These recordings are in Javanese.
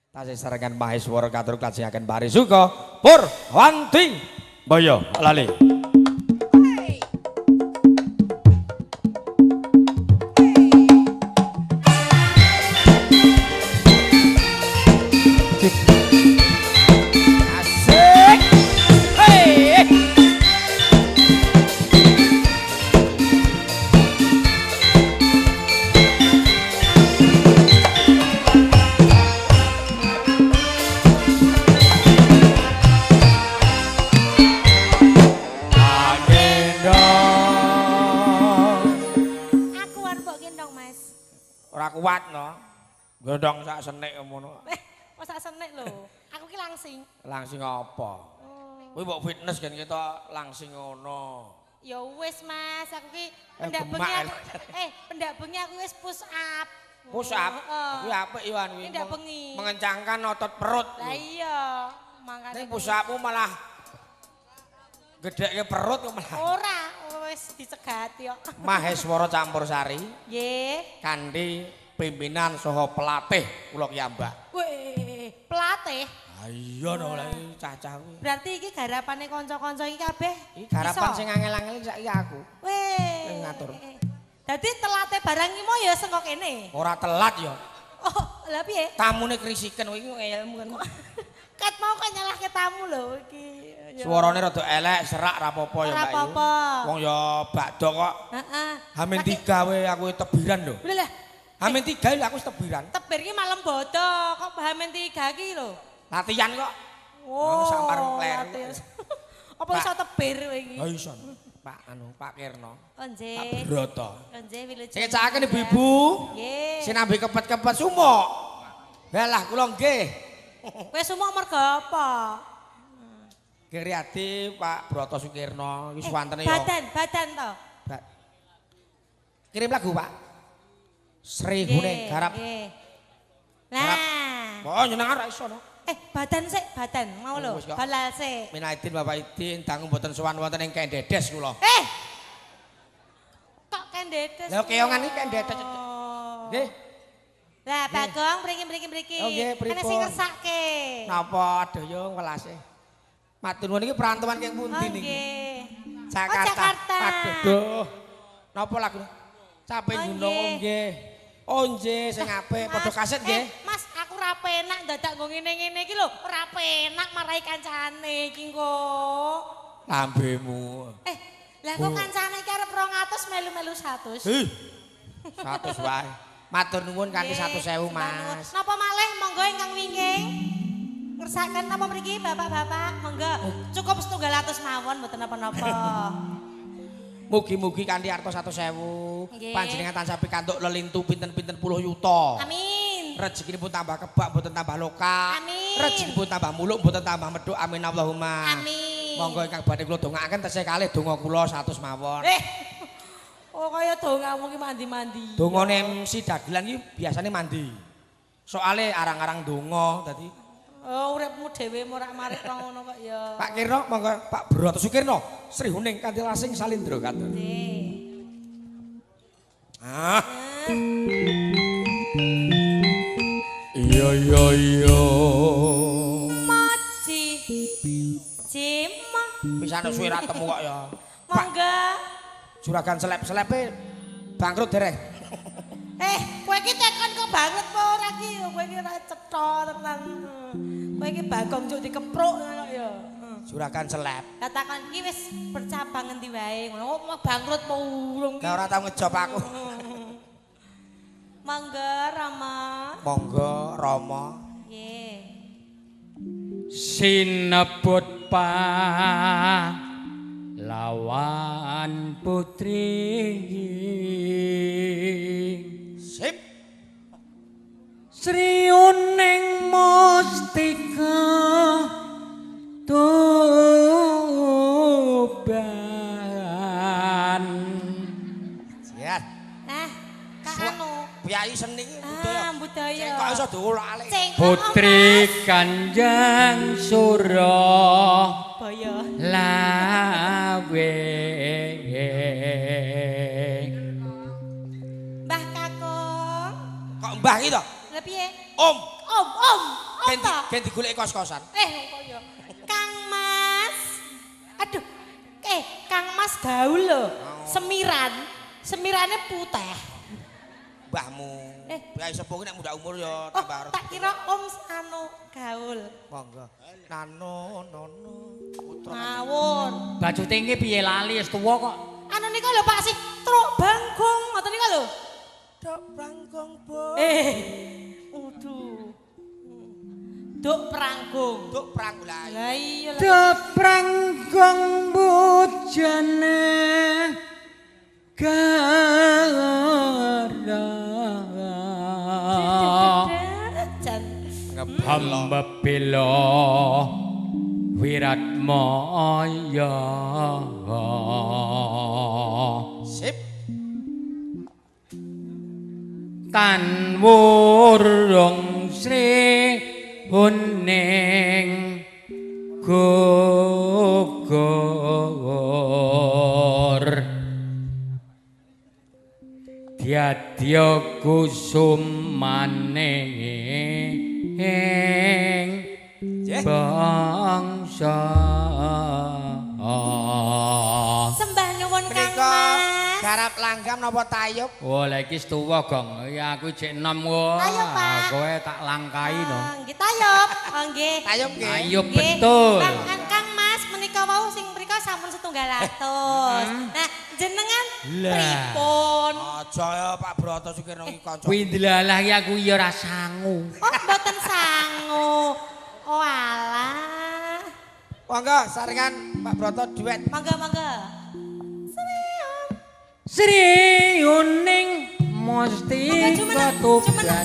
tasih sarengan Maheswara katur klajengaken parisuka Purwanti Boyo lali. Kuat no, godong sak senik ngono. Kok sak senik lho. Aku ki langsing. Langsing apa? Kowe mbok fitness kan kita langsing ngono. Ya wis Mas, aku ki pendak bengi aku pendak bengi aku wis push up. Push up? Kuwi apik yo anu pendak bengi. Mengencangkan otot perut. Lah iya, makane push upmu malah gedheke perut kok malah. Ora, wis dicegati kok. Maheswara Campursari. Nggih. Kanthi pimpinan saha pelatih kula kiyambak. Weh, pelatih? Iya no lha cacah kuwi. Berarti iki garapane kanca-kanca iki kabeh. Iki garapan sing angel-angel saiki aku. Weh. Ngatur. Dadi telate barang iki mau ya saka kene. Ora telat ya. Oh, lha piye? Tamune krisiken kowe iki ilmu kan. Kat mau kok nyalahke tamu lho iki. Suarane rada elek, serak ra apa-apa ya Mbak. Ora apa-apa. Wong ya bakdo kok. Heeh. Hamin 3 we aku tebiran lho. Lah, Hamin 3 lho aku tebiran. Tebir ki malam bodo, kok hamin 3 ki lho. Latihan kok. Oh, sampar kleru. Apa iso tebir kowe iki? Ha iso. Pak Kirno. Oh nggih. Pak Broto. Oh nggih wilujeng. Sing cakaken ibu-ibu. Nggih. Sinambi kepet-kepet sumuk. Lah kula nggih. Kowe sumuk mergo apa? Geriati Pak Broto Sukirno iki swantene yo. Badan to. Kirim lagu Pak. Sri Gune garap. Nah. Oh nyenengan ra iso no. Badan sik, badan mau lho. Balal sik. Minaidin Bapak Idin dangu mboten sowan wonten ing Kendedes kula. Kok Kendedes? Lah keongan iki Kendedes. Nggih. Lah Bagong mriki. Oh nggih, pripun? Ana sing ngersake. Napa aduh yo welase. Matur nuwun iki perantuman keng pundi niki? Nggih. Jakarta. Aduh. Napa lagu? Capek gunung nggih. Oh nggih sing apik padha kaset nggih. Mas, aku ora penak dadak nggo ngene-ngene iki lho. Ora penak marahi kancane iki kok. Lambemu. Lah kok kancane iki arep 200 melu-melu 100. 100 wae. Matur nuwun kanthi 100.000 Mas. Napa malih monggo ingkang wingking. Ngersaken napa mriki Bapak-bapak? Monggo. Cukup 100 mawon mboten napa-napa. Mugi-mugi kanthi arta 100.000 panjenengan tansah pikantuk lelintu pinten-pinten puluh yuta. Amin. Rezekinipun tambah kebak mboten tambah loka. Amin. Rezekinipun tambah muluk mboten tambah medhuk. Amin Allahumma. Amin. Monggo ingkang badhe kula dongaaken tesih kalih donga kula 100 mawon. Oh kaya dongamu ki mandi-mandi. Dongane MC dagelan iki biasane mandi. Soale arang-arang donga dadi uripmu dhewe morak-marik kok ngono kok ya. Pak Kirno monggo Pak Broto Sukirno Sri Huning kanthi lasing salindra katur. Nggih. Iya. Moji. Cima. Pisan suwe ra temu kok ya. Monggo. Juragan selep-selepe bangkrut dereng. Kowe iki tekan kok banget apa ora ki? Kowe iki ora cetha tenan. Kowe iki Bagong juk dikepruk ngono ya. Juragan selep. Lah takon iki wis bercabang ngendi wae ngono. Mau bangkrut mau urung ki. Lah ora tau ngejob aku. Monggo Rama. Monggo Rama. Nggih. Sinebut lawan putri sip Sri Uning Mustika Tuban. Siap. Kak anu Piyai seni budaya. Budaya. Kok iso diolale. Putri Kanjeng Surabaya. Lawe. Mbah Kakung. Kok mbah iki to? Lah piye? Om. Om. Gen digoleki kos-kosan. Kok ya. Kang Mas. Aduh. Kang Mas gaul lho. Semiran. Semirannya putih. Mbahmu. Bae sepuh nek muda umur ya tambah. Tak kira Om anu gaul. Monggo. Nano nono putra. Ngawur. Baju tinggi piye lali wis tuwa kok. Anu nika lho Pak sing truk bangkong ngoten nika lho. Dok Prangkong, Bu. Waduh. Duk Prangkong. Duk Prangkong lah. Lah iya lah. Duk Prangkong bujane gara. Hamba pilo wirat moyo. Sip. Tan wurung sri huning gugur diadya kusumaning bangsa. Sembah nyuwun Kang Mas. Garap langgam napa tayub? Oh, lha iki tuwa, Gong. Ya aku jek enom wae. Ayo, Pak. Kowe tak langkai no. Nggih tayub. Nggih. Tayub nggih. Ayo betul. Kang Mas menika wau sing mrika sampun 1.700. Nah, jenengan pripun? Aja ya Pak Broto Sukirno iki kanca. Kuwi ndelalah ya aku ya ora sangu. Oh, mboten sangu. Oh alah. Monggo saringan Pak Broto duet. Mangga. Sri uning mesti katuban.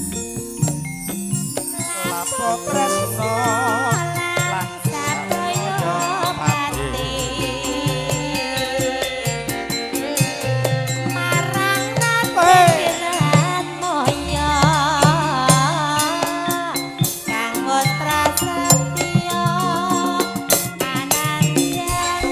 Lapo tresno lan sadaya pati. Marang ratirat moyo. Kang wis prasetya ananjang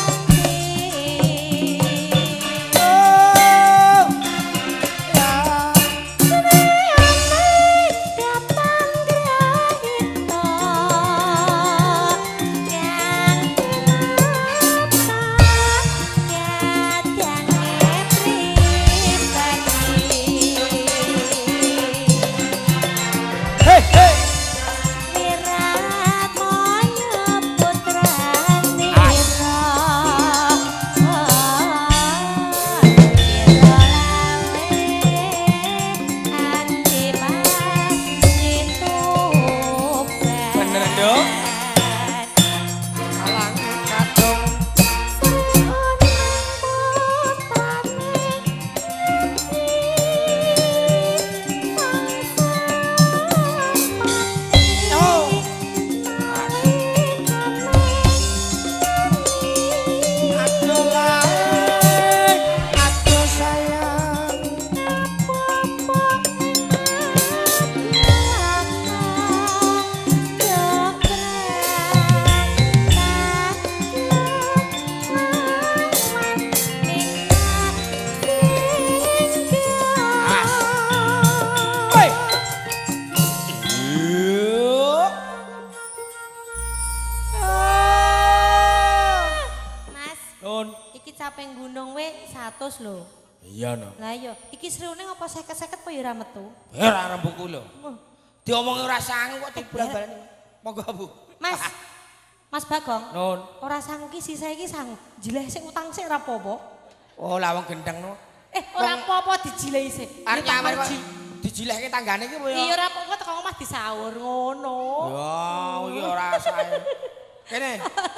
lho. Iya no. Lah iya, iki sriune apa 50-50 apa ya ora metu? Ora rembuku lho. Diomongi ora sangu kok dibal-balani. Monggo Bu. Mas. Mas Bagong. Nun. Ora sangu ki sisa iki sangu. Jileh sik utang sik ora apa-apa. Oh, lawang gendeng no. Ora apa-apa dijilehi sik. Arep nyamar kok dijilehke tanggane iki ya. Iya ora apa-apa teko omah disaur ngono. Ya, iki ora sae. Kene.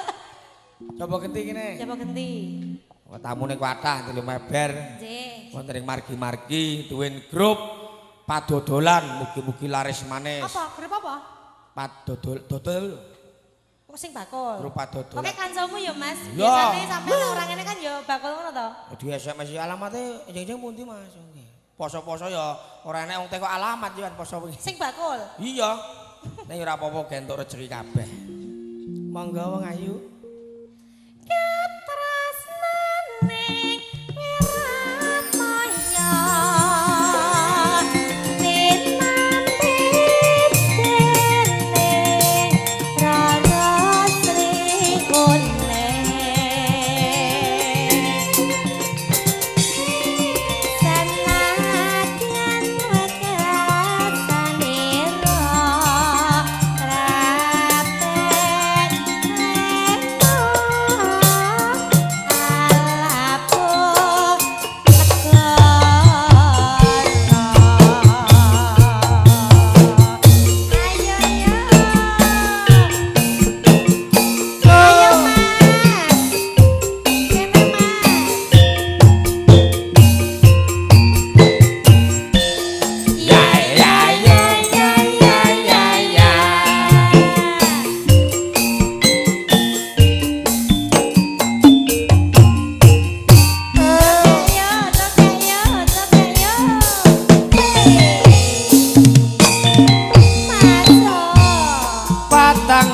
Coba genti kene. Coba genti. Tamune kuatah telu meber. Nggih. Wonten ing margi-margi duwen grup padodolan mugi-mugi laris manis. Apa? Grup apa? Padodol. Kok sing bakul? Grup padodolan. Oke kancamu ya Mas. Ya. Biasane sampean orang ini kan ya bakul ngono to. Di SMS alamate jeneng pundi Mas? Poso-poso ya ora enek wong teko alamat yo kan poso wingi. Sing bakul. Iya. Nek ora apa-apa gentuk rejeki kabeh. Monggo wong ayu. Katresnaning wiratmaya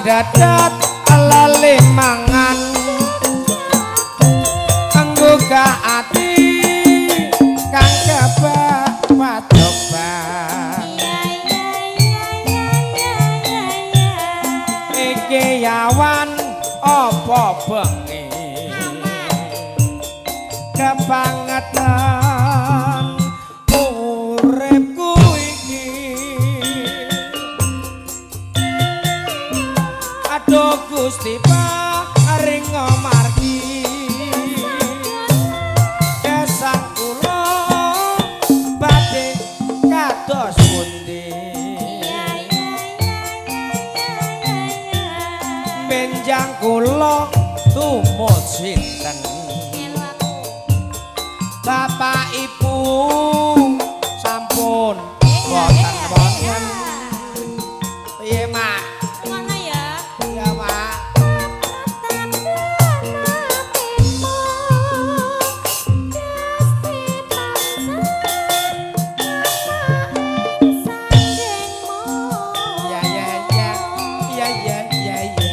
dadat lali mangan anggugah ati kang kebak pacoba iki yawan apa bengi kebangetan uripku iki aduh Gusti paring margi kesang kula badhe kados pundi benjang kula tumut sinten Bapak Ibu sampun boten wonten piye Mak Mana ya? ya Mak ya ya ya ya ya ya ya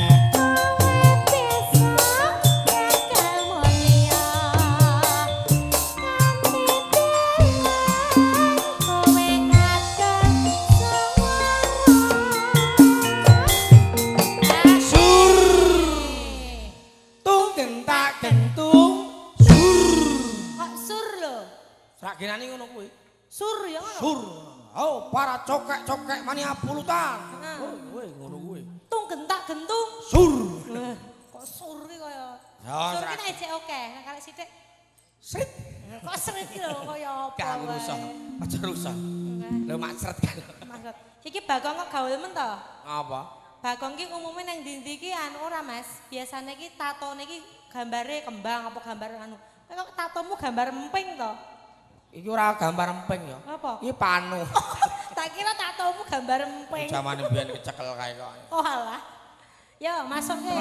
tung gentak gentung Kok sur lho? sakinane ngono kuwi Sur ya ngono. sur oh para cokek-cokek mani apulutan Nah. oh kuwi ngono kuwi Tung gentak gentung. sur Kok sur ki kaya. Ya, Sur ki serak. nek ejek oke, nek kalek sithik srit kok seret ki lho kaya apa. gak wae. rusak aja rusak lho mak sret kan Maksud. Iki Bagong kok gawe men to? apa Bagong ki umume nang ndi-ndi ki anu ora Mas. Biasane ki tatone ki gambare kembang apa gambar anu. Kok tatomu gambar emping to? iki ora gambar emping ya Apa? iki panu Tak kira tatomu gambar emping. zamane biyen kecekel kae kok Oh alah. Yo masuk ke.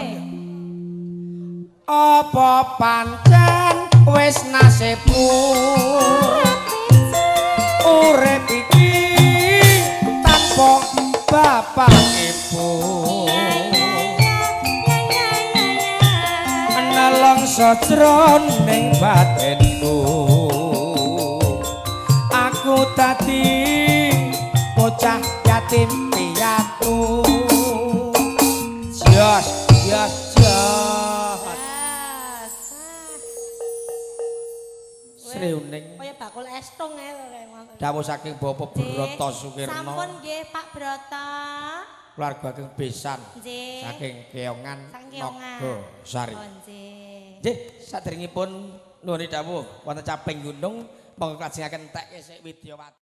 apa pancen wis nasibmu urip iki tanpa bapak ibu nelongso jroning batinku aku dadi bocah yatim piatu jos jos jos sreuning Kaya bakul estung ae lho kayak ngono. dawuh saking Bapak Broto Sampun Sukirno nggih Pak Broto. keluarga kang besan Nggih. saking Keongan Saking Keongan. Nogosari. Oh nggih. Nggih, saderengipun nuwun dawuh wonten caping gunung monggo kajengaken entek sik Widyawati.